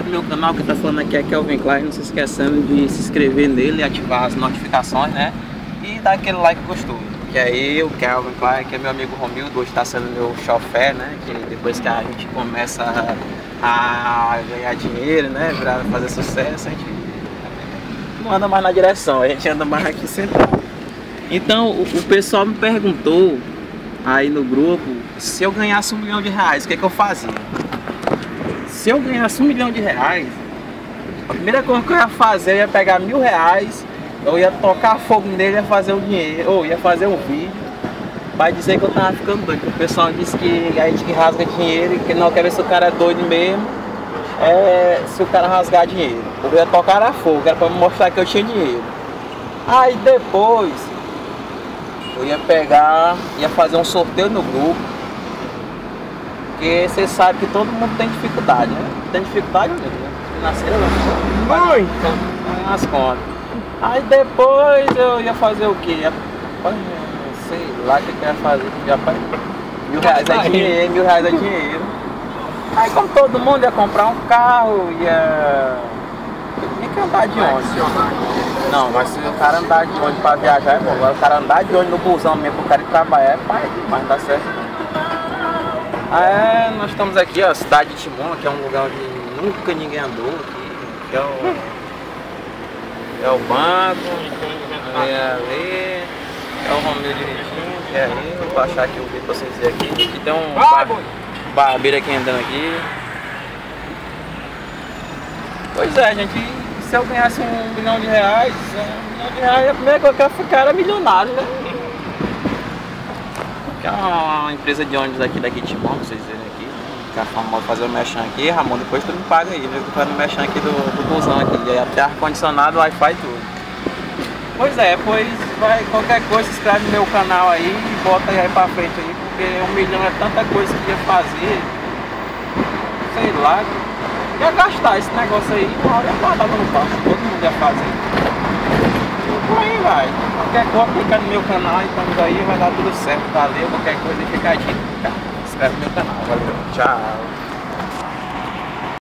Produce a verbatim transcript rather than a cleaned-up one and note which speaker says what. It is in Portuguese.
Speaker 1: galera do meu canal, que tá falando aqui é Kelvin Klein. Não se esquecendo de se inscrever nele, ativar as notificações, né? E dar aquele like gostoso. Que aí o Kelvin Klein, que é meu amigo Romildo, hoje tá sendo meu chofé, né? Que depois que a gente começa a ganhar dinheiro, né? Pra fazer sucesso, a gente não anda mais na direção, a gente anda mais aqui sentado. Então o, o pessoal me perguntou aí no grupo se eu ganhasse um milhão de reais, o que é que eu fazia? Se eu ganhasse um milhão de reais, a primeira coisa que eu ia fazer, eu ia pegar mil reais, eu ia tocar fogo nele, ia fazer o dinheiro, ou ia fazer um vídeo, vai dizer que eu tava ficando doido. O pessoal disse que a gente que rasga dinheiro, que não quer ver se o cara é doido mesmo, é, se o cara rasgar dinheiro. Eu ia tocar a fogo, era pra me mostrar que eu tinha dinheiro. Aí depois, eu ia pegar, ia fazer um sorteio no grupo, porque você sabe que todo mundo tem dificuldade, né? Tem dificuldade mesmo, né? Financeira não. Muito! As contas. Aí depois eu ia fazer o quê? Rapaz, não sei lá o que eu ia fazer. Rapaz, mil reais é dinheiro, mil reais é dinheiro. Aí como todo mundo ia comprar um carro, ia... Tinha que andar de ônibus. Não, mas se o cara andar de ônibus pra viajar é bom. Agora o cara andar de ônibus no busão mesmo pro cara ir trabalhar é pai demais, não dá certo. Ah, é, nós estamos aqui, ó, cidade de Timon, que é um lugar onde nunca ninguém andou aqui, que é o, é o banco, ali, ali, é o Romildo dirigindo, que é aí, vou baixar aqui o vídeo pra vocês verem aqui, aqui tem um bar, barbeiro aqui andando aqui. Pois é, gente, se eu ganhasse um milhão de reais, um milhão de reais, a primeira coisa que eu ia ficar era milionário, né? Que é uma empresa de ônibus aqui daqui de Timon, pra vocês verem aqui. Que é famoso fazer o mechan aqui. Ramon, depois tu me paga aí, viu? Que tu faz o mechan aqui do, do busão aqui. E aí até ar-condicionado, Wi-Fi e tudo. Pois é, pois vai, qualquer coisa se inscreve no meu canal aí e bota aí pra frente aí, porque um milhão é tanta coisa que ia fazer. Sei lá, ia gastar esse negócio aí, uma hora ia guardar no banco, todo mundo ia fazer. Por aí vai. Qualquer coisa clica no meu canal, então aí vai dar tudo certo. Valeu, qualquer coisa fica a dica. Se inscreve no meu canal. Valeu, tchau.